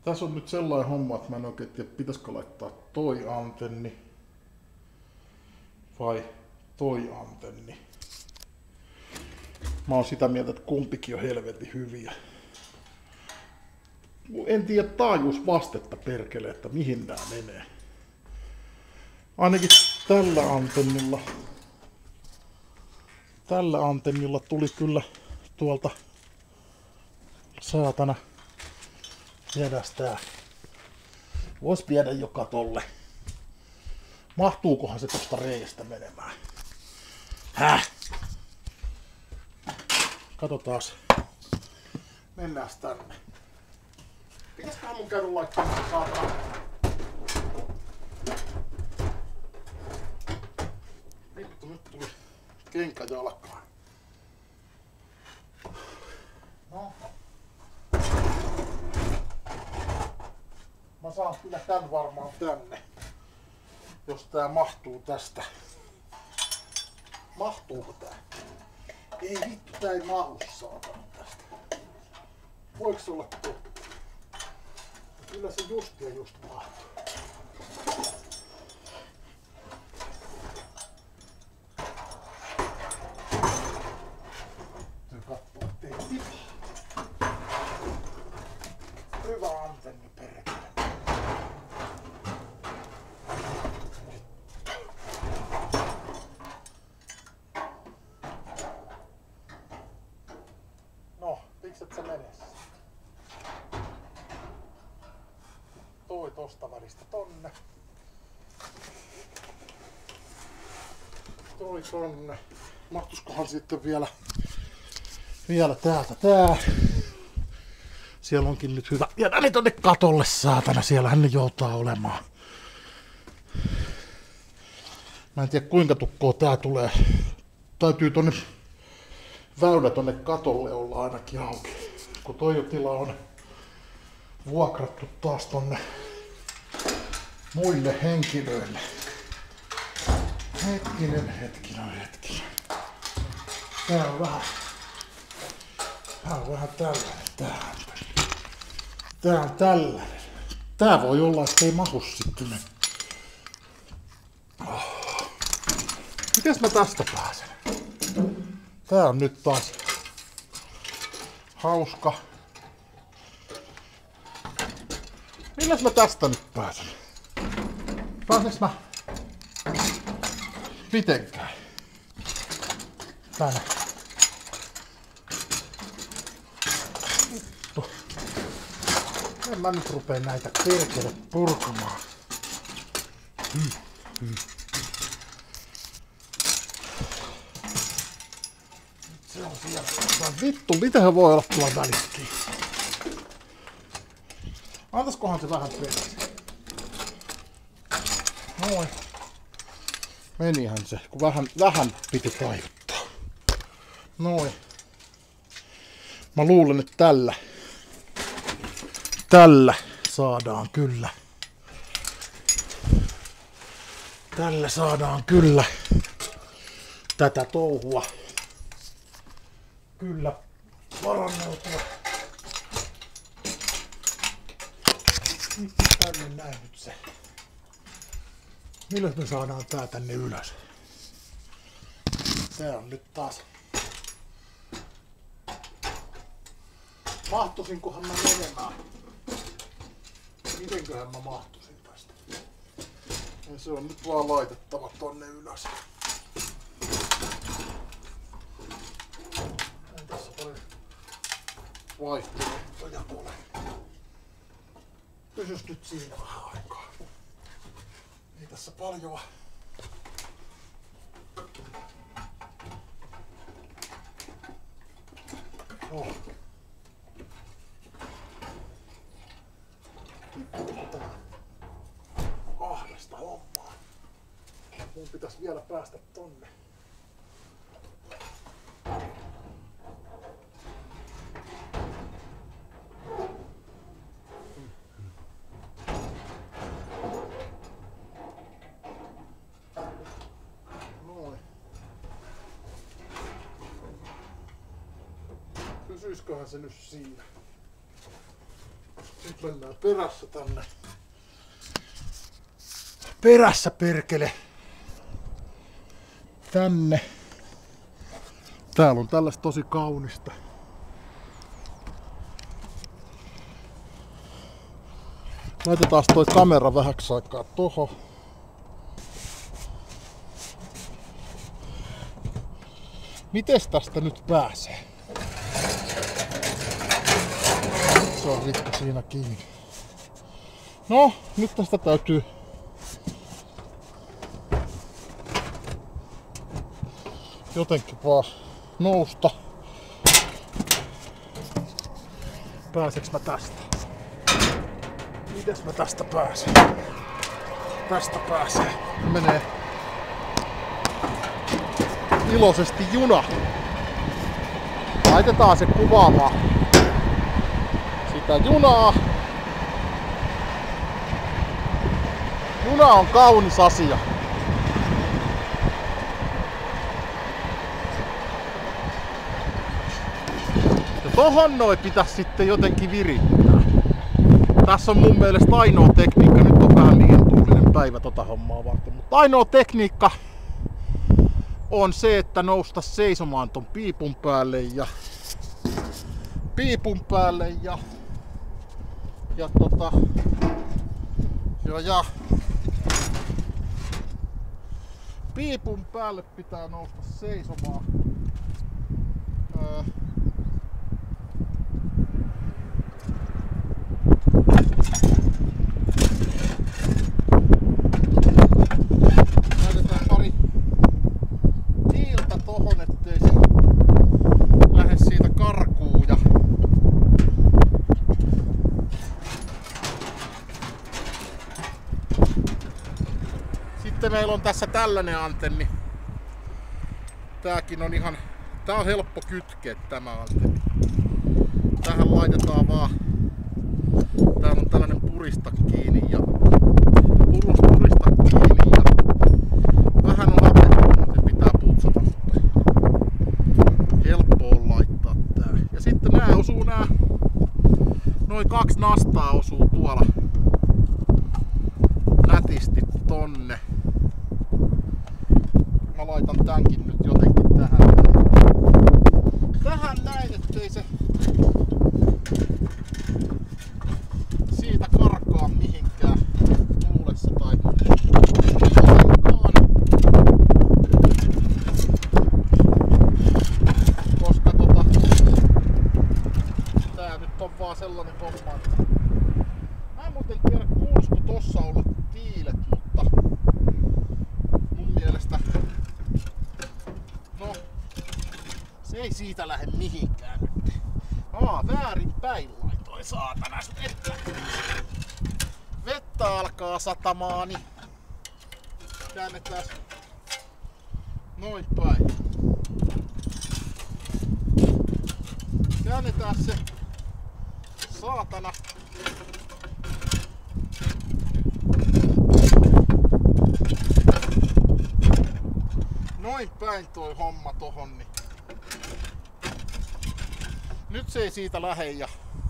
Tässä on nyt sellainen homma, että mä en oikein tiedä, pitäisikö laittaa toi antenni vai toi antenni. Mä oon sitä mieltä, että kumpikin on helvetin hyviä. En tiedä taajuusvastetta perkele, että mihin nää menee. Ainakin tällä antennilla tuli kyllä tuolta saatana jädästää. Vois viedä jo katolle. Mahtuukohan se tosta reiästä menemään? Häh? Katsotaas. Mennääs tänne. Pitäisköhän mun käydä laittamaan saatana? Vittu, nyt tuli kenkä jalkaan. No. Mä saan kyllä tän varmaan tänne. Jos tää mahtuu tästä. Mahtuuko tää? Ei vittu, tää ei mahu saatana tästä. Voiks olla totta? Kyllä se just ja just mahtuu. Täytyy katsoa, ettei tipa. Hyvä antenni perkele. No, mikset sä menes? Toi tosta välistä tonne. Toi tonne. Mahtuskohan sitten vielä täältä tää. Siellä onkin nyt hyvä. Ja ne tonne katolle saatana. Siellähän ne joutaa olemaan. Mä en tiedä kuinka tukkoa tää tulee. Täytyy tonne väylä tonne katolle olla ainakin auki. Kun toi tila on vuokrattu taas tonne muille henkilöille. Hetkinen. Tää on vähän tällainen. Tää on tällainen. Tää voi olla, ettei mahu sitten. Mites mä tästä pääsen? Tää on nyt taas hauska. Milläs mä tästä nyt pääsen? Pääseks mä mitenkään? Tänne. Vittu. En mä nyt rupee näitä perkele purkamaan. Se on siellä. Vittu, mitähän voi olla tuolla välissäkin? Antaiskohan se vähän peräsi. Noin. Menihän se, kun vähän piti taivuttaa. Noin. Mä luulen, että tällä saadaan kyllä. Tällä saadaan kyllä tätä touhua kyllä paranneutua. Tänne näin nyt se. Milloin me saadaan tää tänne ylös? Tää on nyt taas. Mahtuisinkohan mä menemään? Mitenköhän mä mahtuisin tästä? Ja se on nyt vaan laitettava tonne ylös. On tässä paljon vaihtoehtoja ole. Pysys nyt siinä vähän aikaa. Ei tässä paljoa. Oh. Ahdasta hommaa. Mun pitäisi vielä päästä tonne. Pysyisköhän se nyt siinä? Nyt Mennään perässä tänne. Perässä perkele. Tänne. Täällä on tällaista tosi kaunista. Laitetaan toi kamera vähäksi aikaa tohon. Mites tästä nyt pääsee? Se on rikki siinä kiinni. No, nyt tästä täytyy jotenkin vaan nousta. Pääseks mä tästä? Mites mä tästä pääsen? Tästä pääsee. Menee iloisesti juna. Laitetaan se kuvaamaan sitä junaa. Juna on kaunis asia. Ja tohon noin pitäisi sitten jotenkin virittää. Tässä on mun mielestä ainoa tekniikka. Nyt on vähän liian tuulinen päivä tota hommaa varten. Mutta ainoa tekniikka on se, että nousta seisomaan ton piipun päälle ja piipun päälle pitää nousta seisomaan. Laitetaan pari hiiltä tohon, ettei se lähde siitä karkuun. Ja sitten meillä on tässä tällainen antenni. Tääkin on ihan, tää on helppo kytkeä tämä antenni. Tähän laitetaan vaan, täällä on tällainen purista kiinni ja vähän on hapettunut, se pitää putsata, mutta helppo on laittaa tää. Ja sitten noin 2 nastaa osuu tuolla nätisti tonne. Mä laitan tämänkin nyt jotenkin tähän näin, ettei se siitä karkaa mihinkään tuulessa tai koska tää nyt on vaan sellainen homma, että mä en muuten tiedä kuuluisiko tossa olla tiilet, mutta mun mielestä no se ei siitä lähde mihinkään nyt. Väärin päin laitoin saatana vettä alkaa satamaan, niin käännetään noin päin. Käännetään se saatana noin päin toi homma tohon, niin nyt se ei siitä lähde ja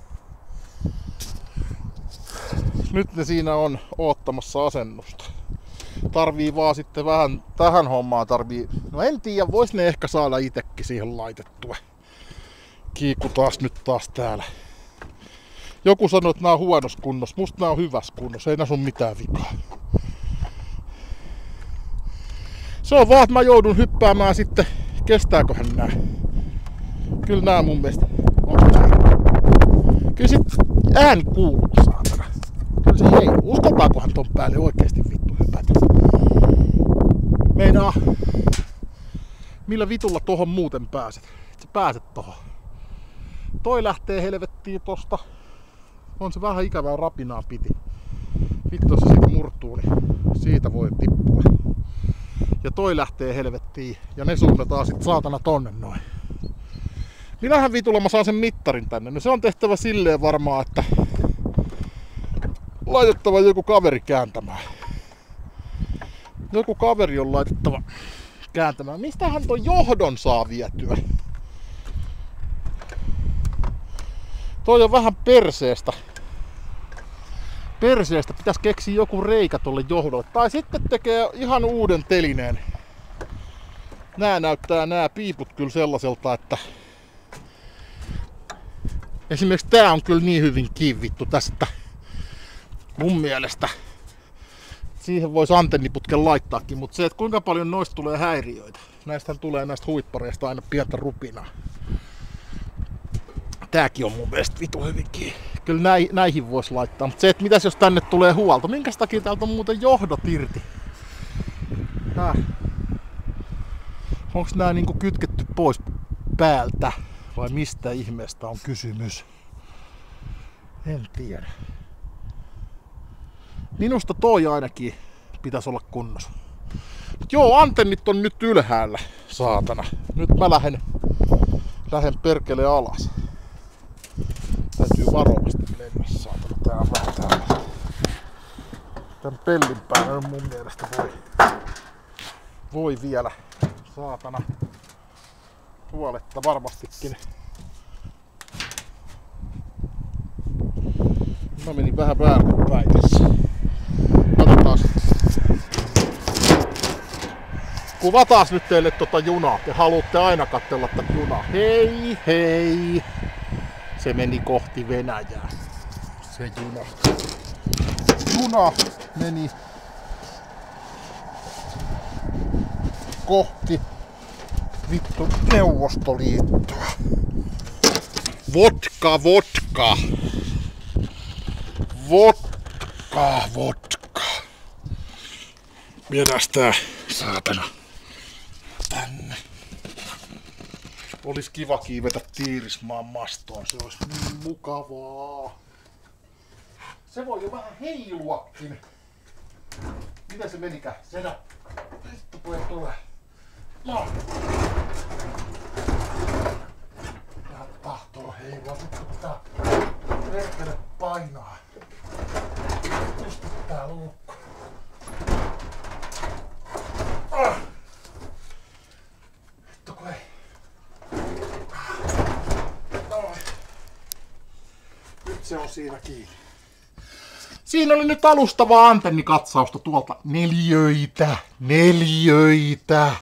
nyt ne siinä on oottamassa asennusta. Tarvii vaan sitten vähän tähän hommaan no en tiedä, vois ne ehkä saada itekin siihen laitettua. Kiikku taas täällä. Joku sanoi, että nää on huonossa kunnossa. Musta nää on hyvässä kunnossa, ei nää sun mitään vikaa. Se on vaan, että mä joudun hyppäämään sitten. Kestääköhän nää? Kyllä nää mun mielestä. Kyllä sit ääni kuuluu, saatana. Kyllä se hei. Uskaltaakohan ton päälle oikeesti vittu hypätä? Meinaa. Millä vitulla tohon muuten pääset? Et sä pääset tohon. Toi lähtee helvettiin tosta. On se vähän ikävää rapinaa piti. Vittu jos se siitä murtuu, niin siitä voi tippua. Ja toi lähtee helvettiin. Ja ne suunnataan sit saatana tonne noin. Minähän vitulla mä saan sen mittarin tänne. No se on tehtävä silleen varmaan, että laitettava joku kaveri kääntämään. Joku kaveri on laitettava kääntämään. Mistähän ton johdon saa vietyä? Toi on vähän perseestä. perseestä pitäisi keksiä joku reikä tolle johdolle. Tai sitten tekee ihan uuden telineen. Nää piiput kyllä sellaiselta, että esimerkiksi tää on kyllä niin hyvin kivittu tästä mun mielestä. Siihen voisi antenniputken laittaakin, mutta se, että kuinka paljon noista tulee häiriöitä. Näistähän tulee näistä huippareista aina pientä rupinaa. Tääkin on mun mielestä vitu hyvinkin. Kyllä näihin voisi laittaa, mutta se, että mitäs jos tänne tulee huolto. Minkäs takia täältä on muuten johdot irti? Onks nää niinku kytketty pois päältä? Vai mistä ihmeestä on kysymys? En tiedä. Minusta toi ainakin pitäisi olla kunnossa. Mut joo, antennit on nyt ylhäällä, saatana. Nyt mä lähden perkele alas. Täytyy varovasti mennä, saatana. Tää on vähän täällä. Tän pellin päällä mun mielestä voi vielä, saatana, huoletta varmastikin. Mä menin vähän väärinpäin tässä. Katsotaan. Kuvataan nyt teille tota junaa. Te haluatte aina katsella tätä junaa. Hei hei! Se meni kohti Venäjää. Se juna. Juna meni kohti vittu Neuvostoliittoa. Vodka, vodka. Vodka, vodka. Viedääs tää, saatana, tänne. Olis kiva kiivetä Tiirismaan mastoon, se olisi niin mukavaa. Se voi jo vähän heiluakin. Miten se menikään? Senä. Vittu pojat tulee. No. Tää tahtoo heilua. Vittu pitää perkele painaa. Just tää luukku. Vittu kun ei. Noin. Nyt se on siinä kiinni. Siinä oli nyt alustavaa antennikatsausta tuolta. Neliöitä.